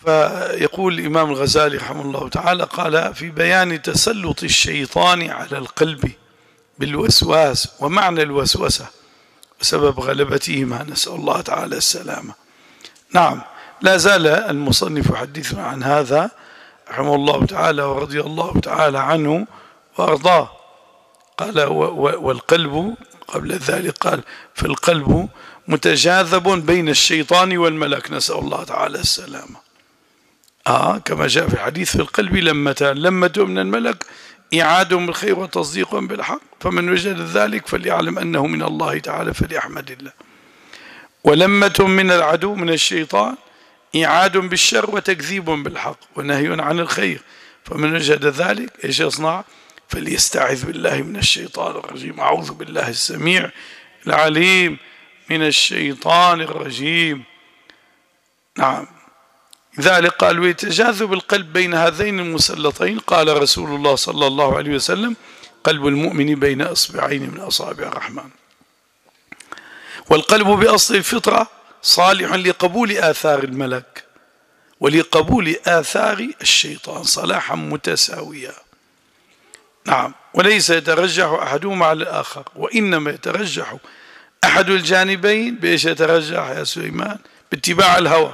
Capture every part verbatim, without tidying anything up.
فيقول الإمام الغزالي رحمه الله تعالى قال في بيان تسلط الشيطان على القلب بالوسواس ومعنى الوسوسة وسبب غلبتهما، نسأل الله تعالى السلامة. نعم، لا زال المصنف يحدثنا عن هذا رحمه الله تعالى ورضي الله تعالى عنه وأرضاه. قال والقلب، قبل ذلك قال فالقلب متجاذب بين الشيطان والملك، نسأل الله تعالى السلامة. آه كما جاء في الحديث في القلب لمتان، لمة من الملك إعاد بالخير وتصديق بالحق، فمن وجد ذلك فليعلم أنه من الله تعالى فليحمد الله. ولمة من العدو من الشيطان إعاد بالشر وتكذيب بالحق ونهي عن الخير، فمن وجد ذلك إيش يصنع؟ فليستعذ بالله من الشيطان الرجيم. أعوذ بالله السميع العليم من الشيطان الرجيم. نعم، لذلك قال ويتجاذب القلب بين هذين المسلطين. قال رسول الله صلى الله عليه وسلم قلب المؤمن بين أصبعين من أصابع الرحمن. والقلب بأصل الفطرة صالح لقبول آثار الملك ولقبول آثار الشيطان صلاحا متساويا. نعم، وليس يترجح أحدهما على الآخر، وإنما يترجح أحد الجانبين. بإيش يترجح يا سليمان؟ باتباع الهوى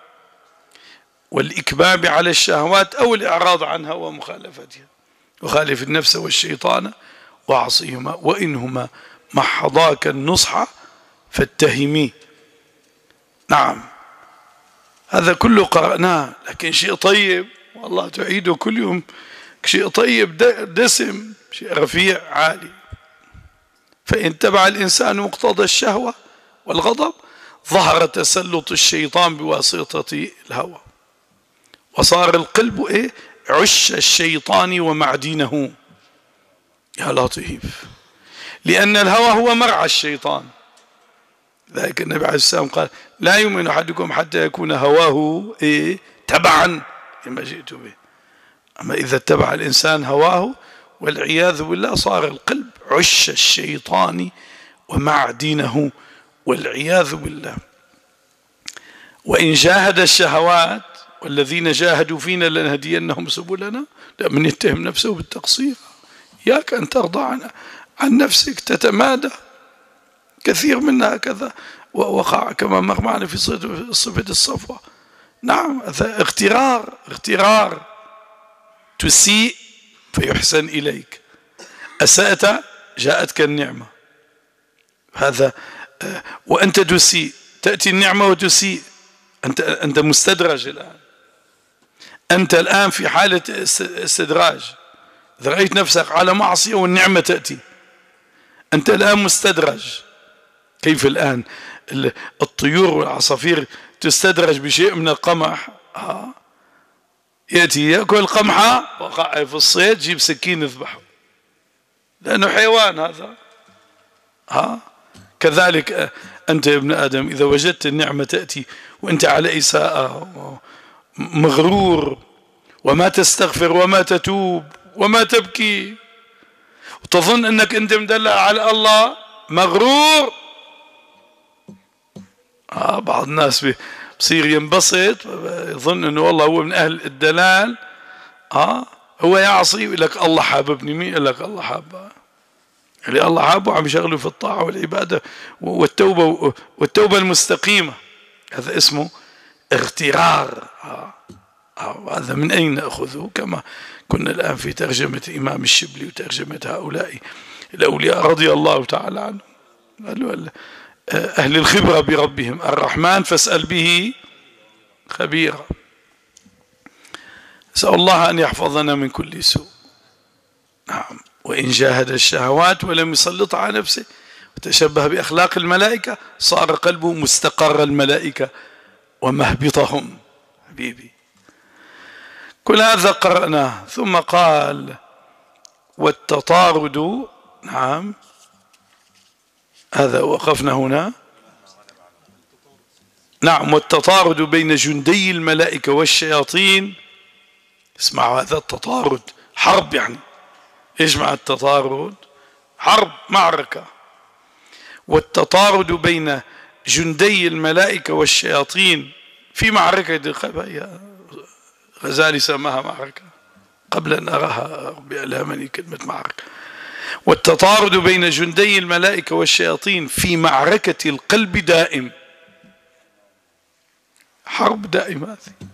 والإكباب على الشهوات أو الإعراض عنها ومخالفتها. وخالف النفس والشيطان وعصيهما وإنهما محضاك النصح فاتهمي. نعم، هذا كله قرأناه، لكن شيء طيب والله تعيده كل يوم، شيء طيب دسم، شيء رفيع عالي. فإن تبع الإنسان مقتضى الشهوة والغضب ظهر تسلط الشيطان بواسطة الهوى، وصار القلب إيه؟ عش الشيطان ومعدنه. يا لطيف، لأن الهوى هو مرعى الشيطان. ذلك النبي عليه السلام قال لا يؤمن أحدكم حتى يكون هواه إيه؟ تبعا لما جئت به. أما إذا اتبع الإنسان هواه والعياذ بالله صار القلب عش الشيطان ومعدنه والعياذ بالله. وإن جاهد الشهوات والذين جاهدوا فينا لنهدينهم سبلنا، من يتهم نفسه بالتقصير. إياك أن ترضى عن, عن نفسك، تتمادى. كثير منها هكذا وقع كما مر معنا في صفة الصفوة. نعم، اغترار اغترار تسيء فيحسن إليك، أسأت جاءتك النعمة. هذا وأنت تسيء، تأتي النعمة وتسيء، أنت أنت مستدرج الآن. أنت الآن في حالة استدراج، إذا رأيت نفسك على معصية والنعمة تأتي أنت الآن مستدرج. كيف الآن الطيور والعصافير تستدرج بشيء من القمح، آه. يأتي يأكل قمحة وقع في الصيد، جيب سكين يذبحه لأنه حيوان هذا. ها كذلك أنت يا ابن آدم إذا وجدت النعمة تأتي وأنت على إساءة مغرور وما تستغفر وما تتوب وما تبكي وتظن أنك أنت مدلع على الله، مغرور. آه بعض الناس بصير ينبسط يظن أنه والله هو من أهل الدلال. آه هو يعصي يقول لك الله حاببني. مين قال لك الله حابه؟ اللي الله حابه عم يشغله في الطاعة والعبادة والتوبة والتوبة المستقيمة. هذا اسمه اغترار. آه. آه. هذا من أين نأخذه؟ كما كنا الآن في ترجمة إمام الشبلي وترجمة هؤلاء الأولياء رضي الله تعالى عنهم. قالوا أهل الخبرة بربهم الرحمن فاسأل به خبيرا. نسأل الله أن يحفظنا من كل سوء. نعم، وإن جاهد الشهوات ولم يسلط على نفسه وتشبه بأخلاق الملائكة صار قلبه مستقر الملائكة ومهبطهم. حبيبي كل هذا قرأناه. ثم قال والتطارد. نعم، هذا وقفنا هنا. نعم، والتطارد بين جندي الملائكة والشياطين. اسمعوا هذا التطارد حرب، يعني ايش مع التطارد؟ حرب، معركة. والتطارد بين جندي الملائكة والشياطين في معركة الخبايا غزالي سماها معركة قبل أن أراها ربي ألهمني كلمة معركة. والتطارد بين جندي الملائكة والشياطين في معركة القلب دائم، حرب دائمة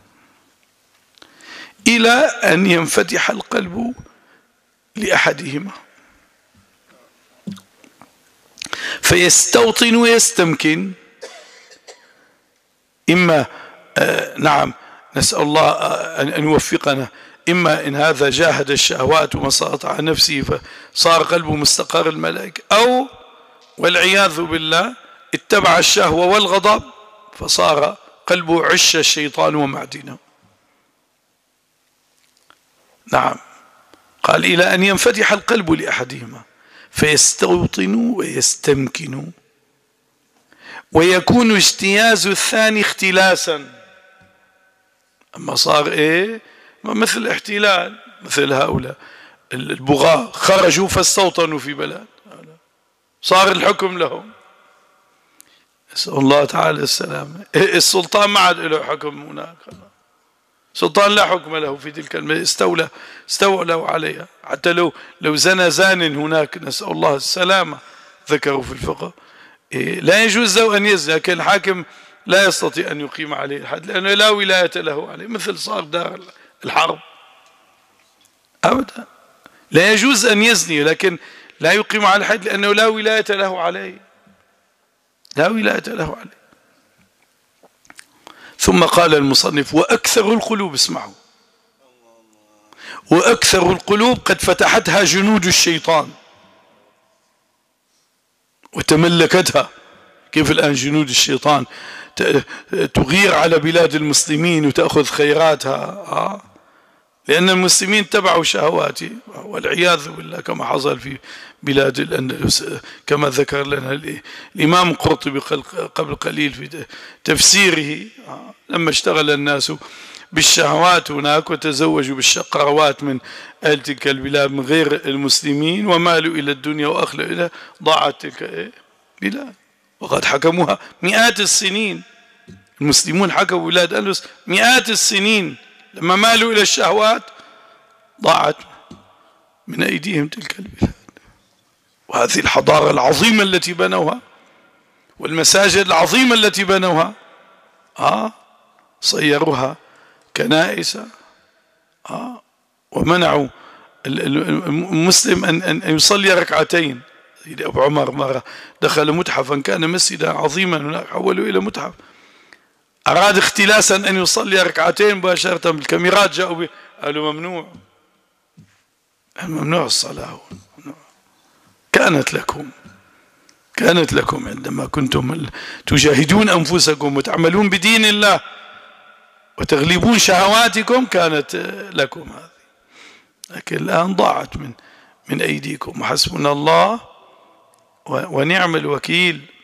إلى أن ينفتح القلب لأحدهما فيستوطن ويستمكن. إما آه نعم نسأل الله آه أن يوفقنا، إما إن هذا جاهد الشهوات وما سيطر على نفسه فصار قلبه مستقر الملائكة، أو والعياذ بالله اتبع الشهوة والغضب فصار قلبه عش الشيطان ومعدنه. نعم قال إلى أن ينفتح القلب لأحدهما فيستوطن ويستمكن ويكون اجتياز الثاني اختلاسا. أما صار إيه مثل احتلال، مثل هؤلاء البغاة خرجوا فاستوطنوا في بلاد، صار الحكم لهم. نسأل الله تعالى السلامة. السلطان ما عاد له حكم هناك، سلطان لا حكم له في تلك المدينة، استولى استولوا عليها. حتى لو لو زنى زان هناك نسأل الله السلامة ذكروا في الفقه إيه لا يجوز له أن يزني، لكن الحاكم لا يستطيع أن يقيم عليه الحد لأنه لا ولاية له عليه، مثل صار دار الحرب أبدا. لا يجوز أن يزني لكن لا يقيم على الحد لأنه لا ولاية له عليه، لا ولاية له عليه. ثم قال المصنف وأكثر القلوب، اسمعوا، وأكثر القلوب قد فتحتها جنود الشيطان وتملكتها. كيف الآن جنود الشيطان تغير على بلاد المسلمين وتأخذ خيراتها آه؟ لأن المسلمين تبعوا شهواته والعياذ بالله، كما حصل في بلاد الأندلس كما ذكر لنا الإمام القرطبي قبل قليل في تفسيره آه؟ لما اشتغل الناس بالشهوات هناك وتزوجوا بالشقروات من أهل تلك البلاد من غير المسلمين ومالوا إلى الدنيا وأخلوا إلى ضاعت تلك بلاد، وقد حكموها مئات السنين. المسلمون حكموا بلاد الأندلس مئات السنين، لما مالوا إلى الشهوات ضاعت من أيديهم تلك البلاد. وهذه الحضارة العظيمة التي بنوها والمساجد العظيمة التي بنوها آه صيروها كنائس آه ومنعوا المسلم أن أن يصلي ركعتين. أبو عمر مرة دخل متحفا كان مسجدا عظيما هناك حولوا إلى متحف، أراد اختلاسا أن يصلي ركعتين مباشرة بالكاميرات جاءوا قالوا ممنوع، ممنوع الصلاة. كانت لكم كانت لكم عندما كنتم تجاهدون أنفسكم وتعملون بدين الله وتغلبون شهواتكم كانت لكم هذه، لكن الآن ضاعت من من أيديكم. وحسبنا الله ونعم الوكيل.